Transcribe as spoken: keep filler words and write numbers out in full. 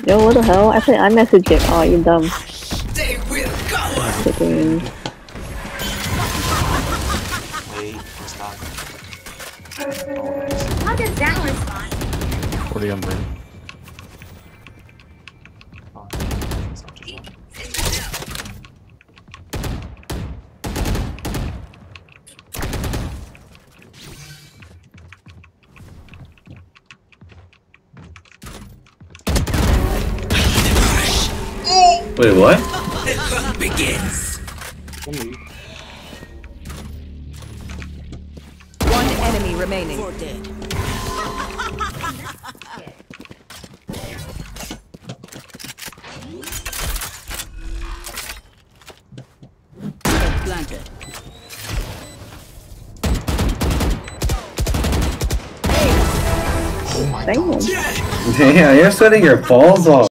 Yo, what the hell? I said I messaged it. Oh, you dumb. They will go. Chicken. Wait, it's not. How does that respond? forty on brain. Oh, it's not just one. Wait, what? The hunt begins. One enemy remaining. Four dead. Planted. Oh my Damn. god. Damn, you're sweating your balls off.